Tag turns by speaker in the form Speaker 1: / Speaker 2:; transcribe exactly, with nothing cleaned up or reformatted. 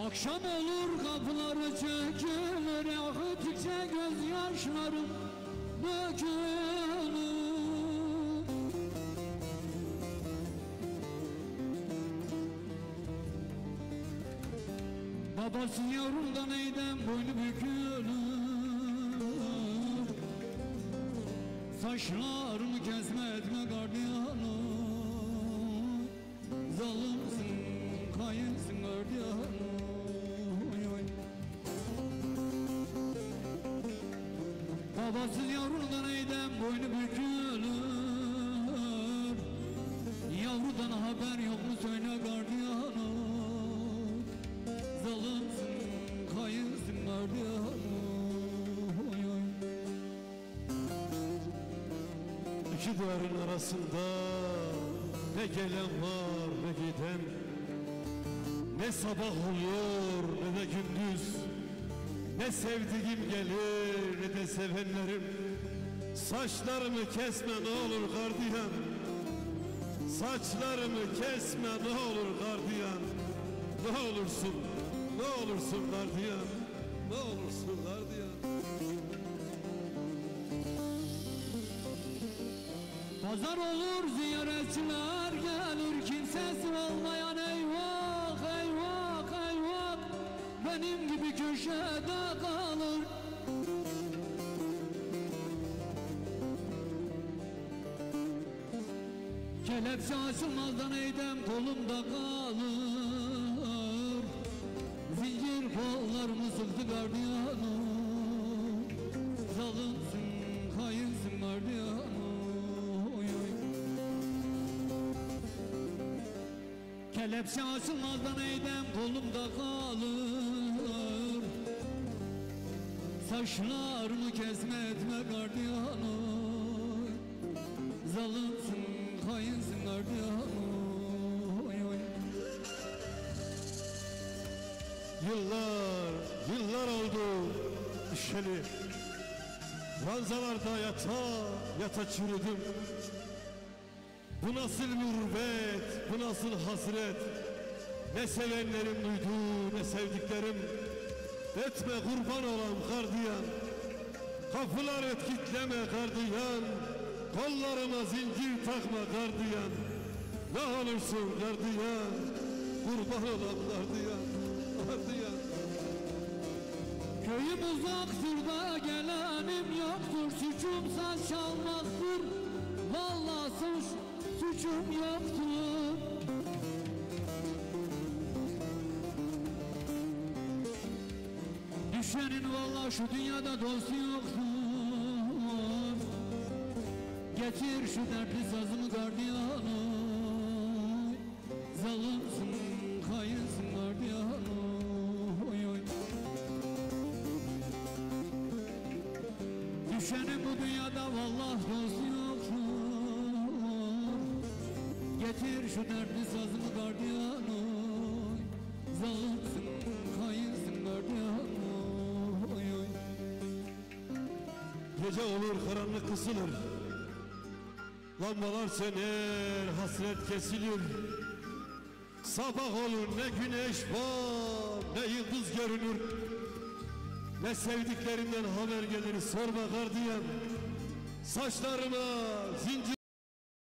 Speaker 1: Akşam olur kapıları çekilir, akıttıkça gözyaşlarım dökülür. Babası yavrudan eydem boynu bükülür. Saçlarımı kesme etme gardiyanım, zalimsin, kayınsın gardiyanım. Babasız yavrudan eydem boynu bükülür. Yavrudan haber yok mu söyle gardiyanım, zalimsin, kayınsın gardiyanım.
Speaker 2: İki duvarın arasında ne gelen var ne giden, ne sabah olur ne de gündüz, ne sevdiğim gelir ne de sevenlerim. Saçlarımı kesme ne olur gardiyan, saçlarımı kesme ne olur gardiyan. Ne olursun, ne olursun gardiyan, ne olursun gardiyan.
Speaker 1: Pazar olur ziyaretçiler gelir, kimsesi olmayan eyvah eyvah eyvah, benim gibi köşede kalır. Kelepçe açılmazdan eydem kolumda kalır. Zincir kollarımı sıktı gardiyanım, zalimsin, kayınsın gardiyanım. Kelepçe açılmazdan eydem kolumda kalır. Saçlarımı kesme etme gardiyanım, zalimsin, kayınsın gardiyanım.
Speaker 2: Yıllar, yıllar oldu düşeli, ranzalarda yata yata çürüdüm. Bu nasıl gurbet, bu nasıl hasret, ne sevenlerim duydu ne sevdiklerim. Etme kurban olam gardiyan, kapılar et kitleme gardiyan, kollarıma zincir takma gardiyan. Ne olursun gardiyan, kurban olam gardiyan, gardiyan.
Speaker 1: Köyüm uzaktır da gelenim yoktur, suçum saç çalmaktır, vallahi suç, suçum yoktur. Düşenin vallahi şu dünyada dostu yoktur. Getir şu dertli sazımı gardiyanım, zalimsin, kayınsın gardiyanım. Oy oy. Düşenin bu dünyada vallahi dostu yoktur. Getir şu dertli sazımı gardiyanım, zalimsin, kayınsın gardiyanım. Oy oy.
Speaker 2: Gece olur karanlık kısılır, lambalar söner hasret kesilir. Sabah olur ne güneş var ne yıldız görünür, ne sevdiklerinden haber gelir sorma gardiyan. Saçlarıma zincir